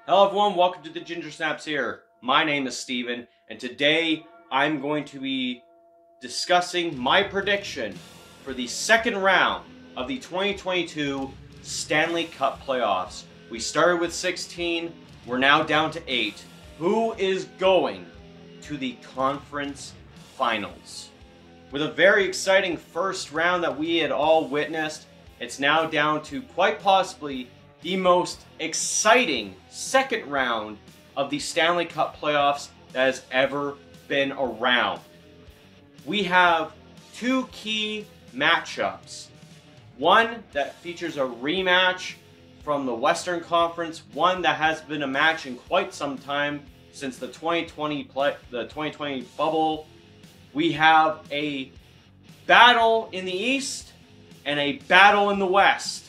Hello everyone, welcome to the Ginger Snaps here. My name is Steven, and today I'm going to be discussing my prediction for the second round of the 2022 Stanley Cup playoffs. We started with 16, we're now down to 8. Who is going to the conference finals? With a very exciting first round that we had all witnessed, it's now down to quite possibly the most exciting second round of the Stanley Cup playoffs that has ever been around. We have two key matchups. One that features a rematch from the Western Conference, one that has been a match in quite some time since the 2020 bubble. We have a battle in the East and a battle in the West.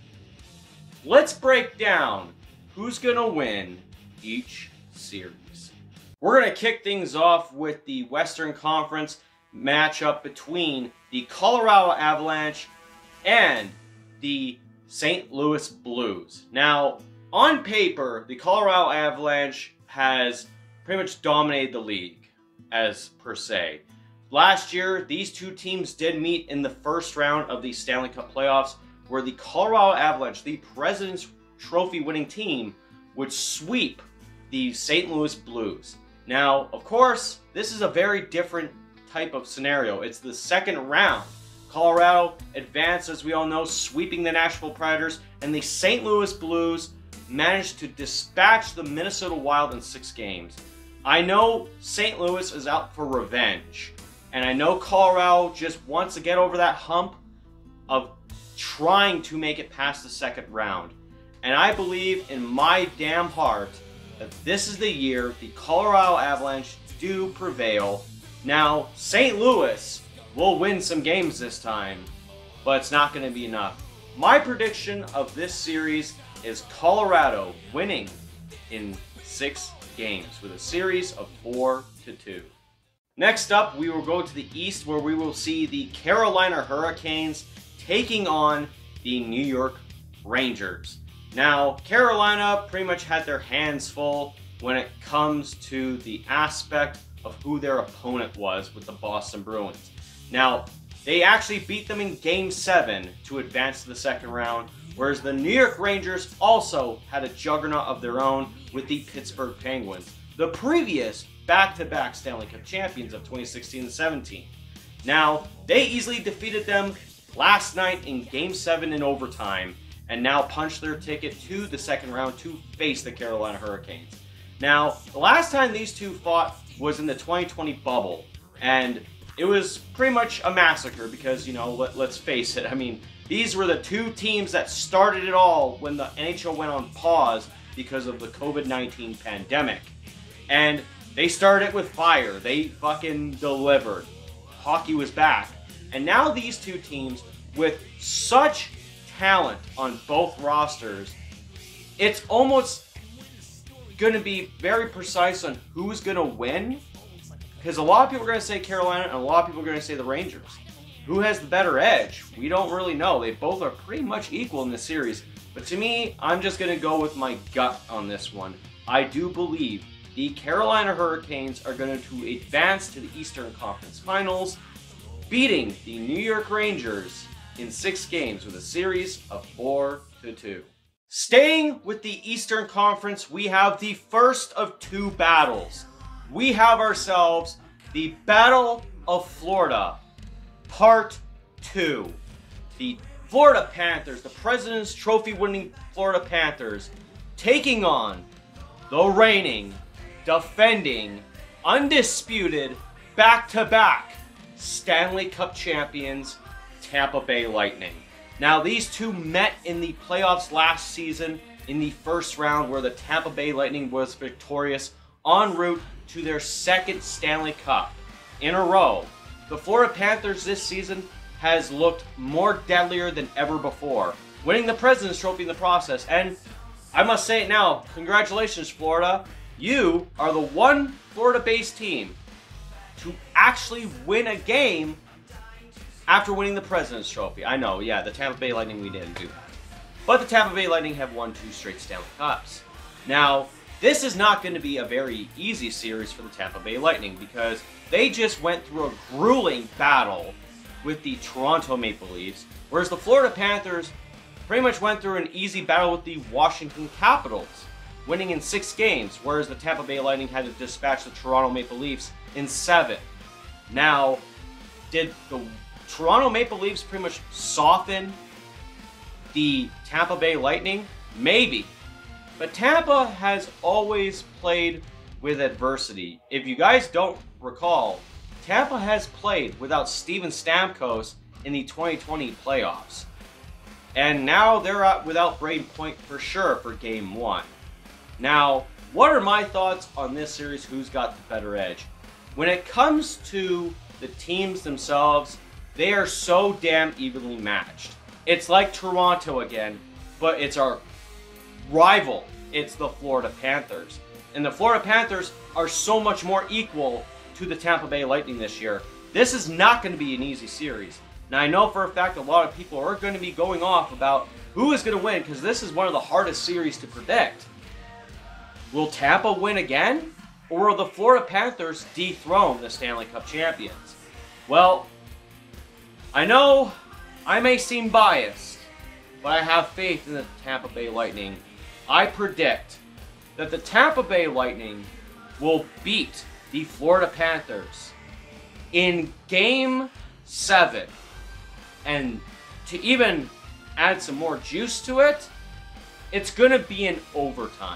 Let's break down who's going to win each series. We're going to kick things off with the Western Conference matchup between the Colorado Avalanche and the St. Louis Blues. Now, on paper, the Colorado Avalanche has pretty much dominated the league, as per se. Last year, these two teams did meet in the first round of the Stanley Cup playoffs, where the Colorado Avalanche, the President's Trophy winning team, would sweep the St. Louis Blues. Now, of course, this is a very different type of scenario. It's the second round. Colorado advanced, as we all know, sweeping the Nashville Predators, and the St. Louis Blues managed to dispatch the Minnesota Wild in 6 games. I know St. Louis is out for revenge, and I know Colorado just wants to get over that hump of trying to make it past the second round. And I believe in my damn heart that this is the year the Colorado Avalanche do prevail. Now, St. Louis will win some games this time, but it's not going to be enough. My prediction of this series is Colorado winning in 6 games with a series of 4-2. Next up, we will go to the East, where we will see the Carolina Hurricanes taking on the New York Rangers. Now, Carolina pretty much had their hands full when it comes to the aspect of who their opponent was with the Boston Bruins. Now, they actually beat them in Game 7 to advance to the second round, whereas the New York Rangers also had a juggernaut of their own with the Pittsburgh Penguins, the previous back-to-back Stanley Cup champions of 2016 and 17. Now, they easily defeated them last night in Game 7 in overtime, and now punched their ticket to the second round to face the Carolina Hurricanes. Now, the last time these two fought was in the 2020 bubble, and it was pretty much a massacre because, you know, let's face it, I mean, these were the two teams that started it all when the NHL went on pause because of the COVID-19 pandemic. And they started it with fire. They fucking delivered. Hockey was back. And now these two teams, with such talent on both rosters, it's almost going to be very precise on who's going to win. Because a lot of people are going to say Carolina, and a lot of people are going to say the Rangers. Who has the better edge? We don't really know. They both are pretty much equal in this series. But to me, I'm just going to go with my gut on this one. I do believe the Carolina Hurricanes are going to advance to the Eastern Conference Finals, beating the New York Rangers in 6 games with a series of 4-2. Staying with the Eastern Conference, we have the first of 2 battles. We have ourselves the Battle of Florida, Part 2. The Florida Panthers, the President's Trophy winning Florida Panthers, taking on the reigning, defending, undisputed, back-to-back Stanley Cup champions, Tampa Bay Lightning. Now, these two met in the playoffs last season in the first round, where the Tampa Bay Lightning was victorious en route to their second Stanley Cup in a row. The Florida Panthers this season has looked more deadlier than ever before, winning the President's Trophy in the process. And I must say it now, congratulations, Florida. You are the one Florida-based team to actually win a game after winning the President's Trophy. I know, yeah, the Tampa Bay Lightning, we didn't do that. But the Tampa Bay Lightning have won 2 straight Stanley Cups. Now, this is not going to be a very easy series for the Tampa Bay Lightning because they just went through a grueling battle with the Toronto Maple Leafs, whereas the Florida Panthers pretty much went through an easy battle with the Washington Capitals, winning in 6 games, whereas the Tampa Bay Lightning had to dispatch the Toronto Maple Leafs in 7. Now, did the Toronto Maple Leafs pretty much soften the Tampa Bay Lightning? Maybe. But Tampa has always played with adversity. If you guys don't recall, Tampa has played without Steven Stamkos in the 2020 playoffs. And now they're out without Braden Point for sure for Game 1. Now, what are my thoughts on this series? Who's got the better edge? When it comes to the teams themselves, they are so damn evenly matched. It's like Toronto again, but it's our rival. It's the Florida Panthers. And the Florida Panthers are so much more equal to the Tampa Bay Lightning this year. This is not going to be an easy series. Now, I know for a fact a lot of people are going to be going off about who is going to win because this is one of the hardest series to predict. Will Tampa win again? Or will the Florida Panthers dethrone the Stanley Cup champions? Well, I know I may seem biased, but I have faith in the Tampa Bay Lightning. I predict that the Tampa Bay Lightning will beat the Florida Panthers in Game 7. And to even add some more juice to it, it's going to be in overtime.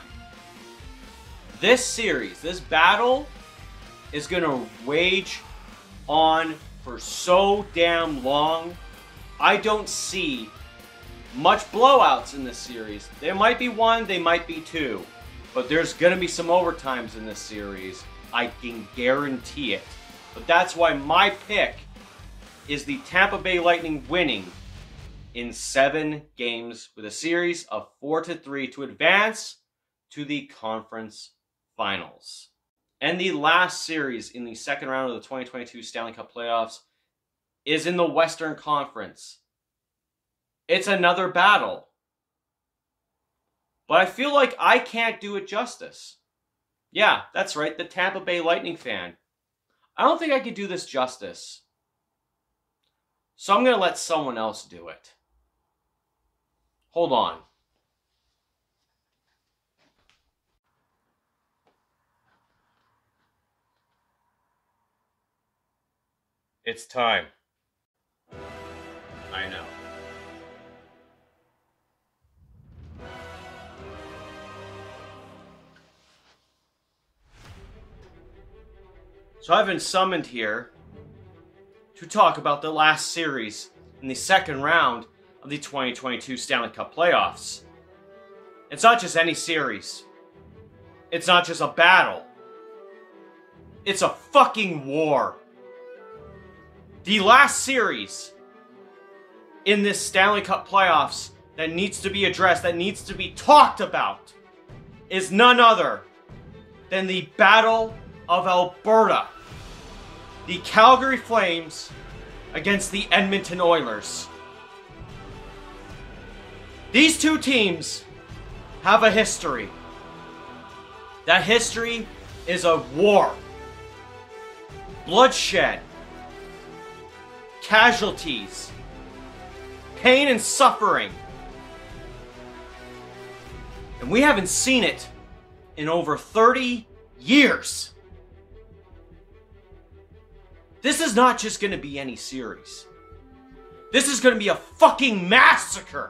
This series, this battle, is going to wage on for so damn long. I don't see much blowouts in this series. There might be 1, they might be 2. But there's going to be some overtimes in this series. I can guarantee it. But that's why my pick is the Tampa Bay Lightning winning in 7 games with a series of 4-3 to advance to the conference finals. And the last series in the second round of the 2022 Stanley Cup playoffs is in the Western Conference. It's another battle. But I feel like I can't do it justice. Yeah, that's right, the Tampa Bay Lightning fan. I don't think I could do this justice. So I'm going to let someone else do it. Hold on. It's time. I know. So I've been summoned here to talk about the last series in the second round of the 2022 Stanley Cup playoffs. It's not just any series. It's not just a battle. It's a fucking war. The last series in this Stanley Cup playoffs that needs to be addressed, that needs to be talked about, is none other than the Battle of Alberta. The Calgary Flames against the Edmonton Oilers. These two teams have a history. That history is a war. Bloodshed. Casualties. Pain and suffering. And we haven't seen it in over 30 years. This is not just going to be any series. This is going to be a fucking massacre.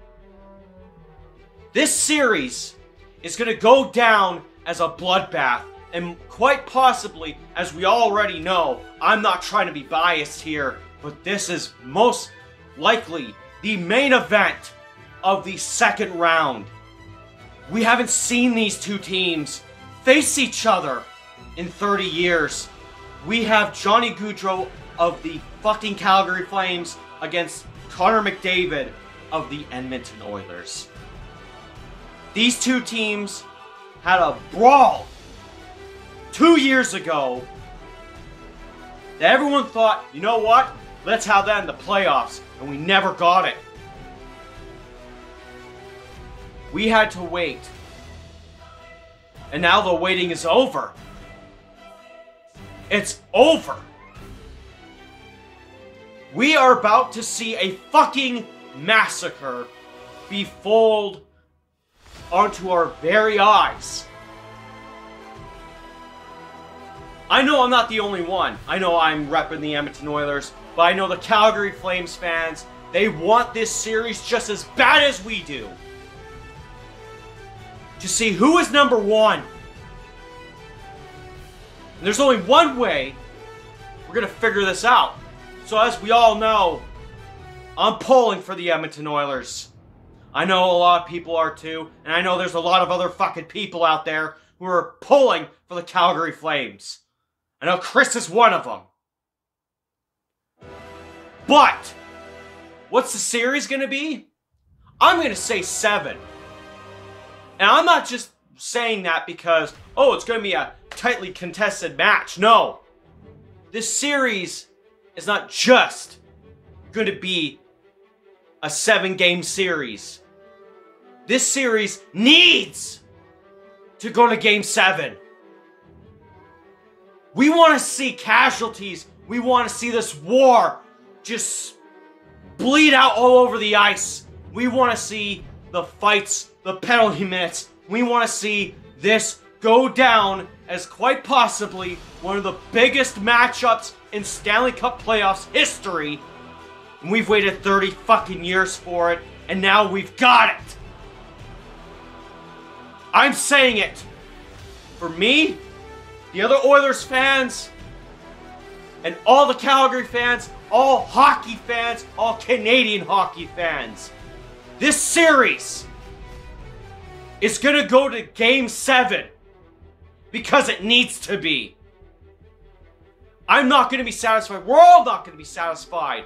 This series is going to go down as a bloodbath. And quite possibly, as we already know, I'm not trying to be biased here, but this is most likely the main event of the second round. We haven't seen these two teams face each other in 30 years. We have Johnny Gaudreau of the fucking Calgary Flames against Connor McDavid of the Edmonton Oilers. These two teams had a brawl 2 years ago that everyone thought, you know what? Let's have that in the playoffs, and we never got it. We had to wait And now the waiting is over. It's over. We are about to see a fucking massacre be folded onto our very eyes. I know I'm not the only one. I know I'm repping the Edmonton Oilers, but I know the Calgary Flames fans, they want this series just as bad as we do. To see who is number one. And there's only one way we're going to figure this out. So as we all know, I'm pulling for the Edmonton Oilers. I know a lot of people are too, and I know there's a lot of other fucking people out there who are pulling for the Calgary Flames. I know Chris is one of them. But, what's the series going to be? I'm going to say 7. And I'm not just saying that because, oh, it's going to be a tightly contested match. No. This series is not just going to be a 7-game series. This series needs to go to Game 7. We want to see casualties. We want to see this war just bleed out all over the ice. We want to see the fights, the penalty minutes. We want to see this go down as quite possibly one of the biggest matchups in Stanley Cup playoffs history. And we've waited 30 fucking years for it, and now we've got it. I'm saying it. For me, the other Oilers fans, and all the Calgary fans, all hockey fans, all Canadian hockey fans. This series is going to go to Game 7 because it needs to be. I'm not going to be satisfied. We're all not going to be satisfied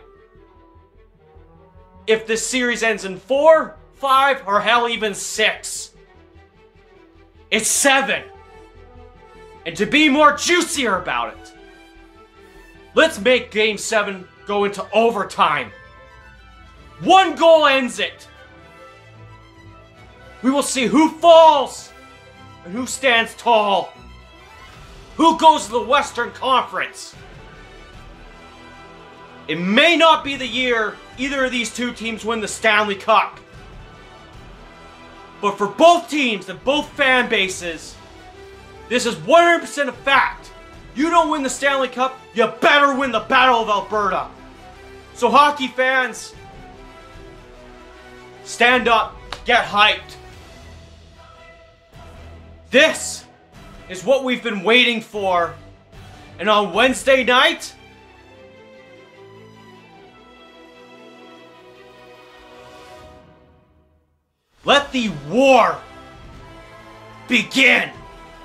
if this series ends in 4, 5, or hell even 6. It's 7. And to be more juicier about it, let's make Game 7 go into overtime. 1 goal ends it. We will see who falls and who stands tall. Who goes to the Western Conference. It may not be the year either of these two teams win the Stanley Cup. But for both teams and both fan bases, this is 100% a fact. You don't win the Stanley Cup, you better win the Battle of Alberta. So hockey fans, stand up, get hyped. This is what we've been waiting for. And on Wednesday night, let the war begin.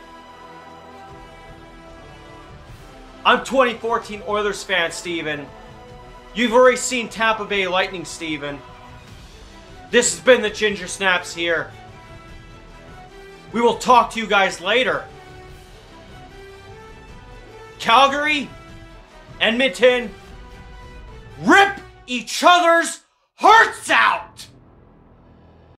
I'm 2014 Oilers fan, Steven. You've already seen Tampa Bay Lightning, Steven. This has been the Ginger Snaps here. We will talk to you guys later. Calgary, Edmonton, rip each other's hearts out!